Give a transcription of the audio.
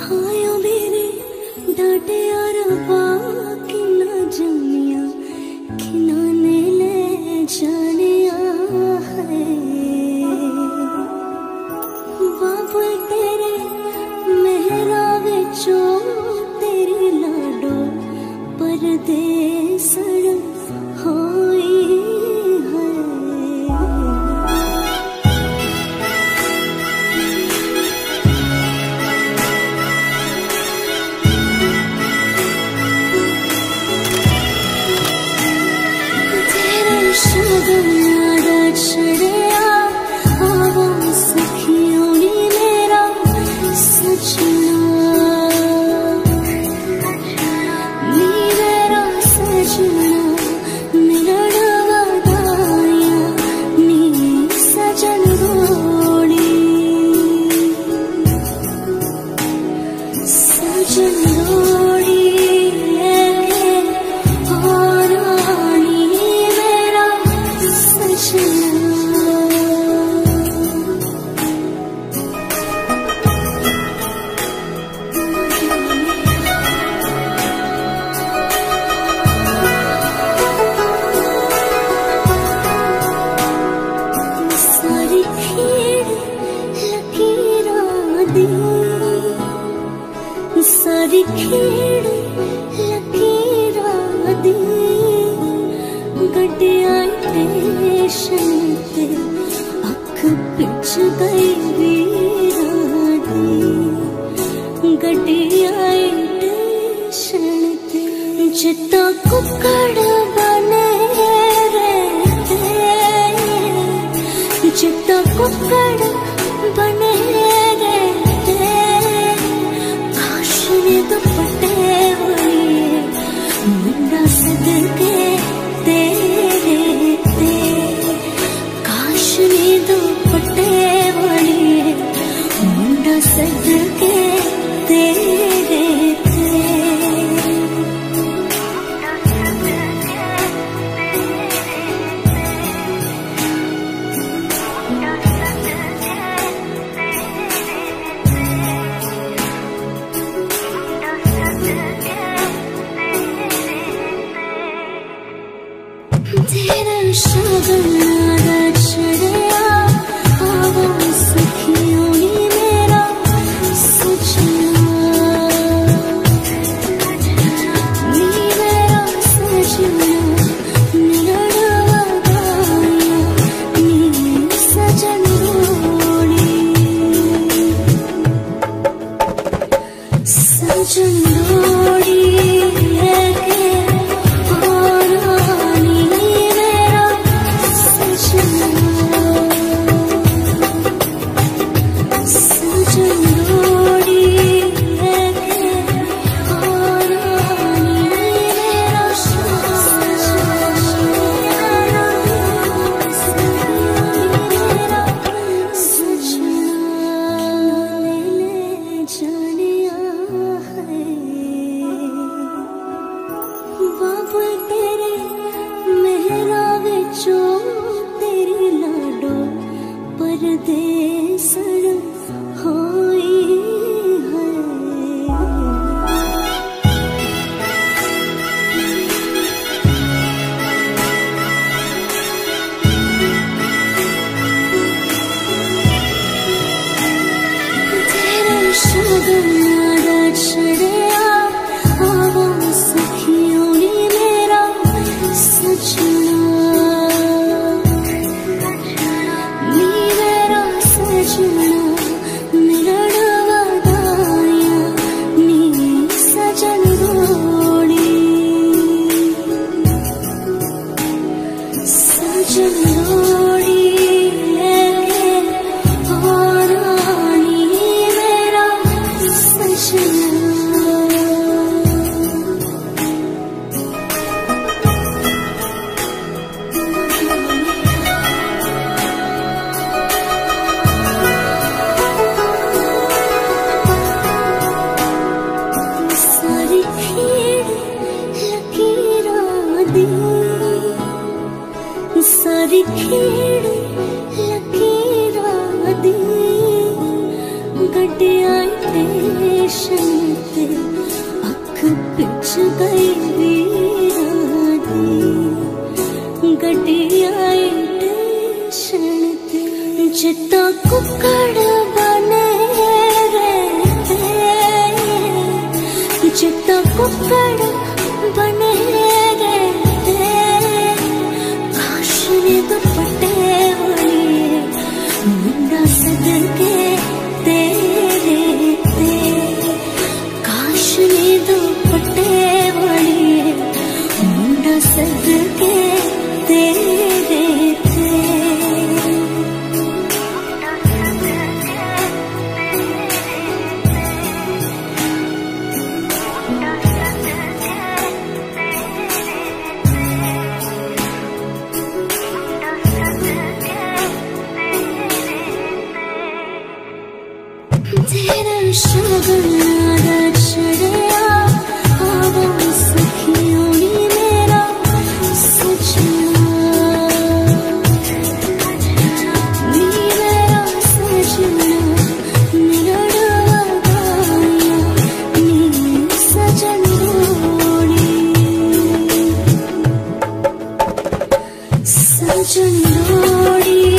हायो मेरे डाटे यार बाकी ना जानिया खिनाने ले जानिया है बाबू तेरे मेहरा विचो तेरी लाडो परदेसड़ होई सारी खेड़ लकीरां दी गड्डियां स्टेशन ते अख पिच गई वीरां दी गड्डियां स्टेशन ते जित्ता कुकड़ बने रहते जित्ता कुकड़ बने दुपट्टे वाली मुंडा सदके तेरे ते काश ने दुपट्टे वाली मुंडा सदके तेरे ते तेरा शगना छड़िया आवा सखियों नी मेरा सजना नी मेरा सजना मेरा गाया नी सजन रोड़ी सजन रोड़ी तेरी लाडो परदेसड़ होई है तेरा शगना छड़िया आवा सखियों नी मेरा सजना सारी खेड़ लकीरां दी गड्डियां रेशम ते अख पिच गई वीरानी गड्डी आई टेशन ते जिता कुकड़ बने जिता कुकड़ बने काश ने दुपट्टे वाली मुंडा सदके तेरे ते काश ने दुपट्टे वाली मुंडा सदके तेरे ते तेरा शगन नादा चढ़िया आवा सखियों नी मेरा सजना नी मेरा सजना मेरा डवाया नी सजन डोली सजन डोली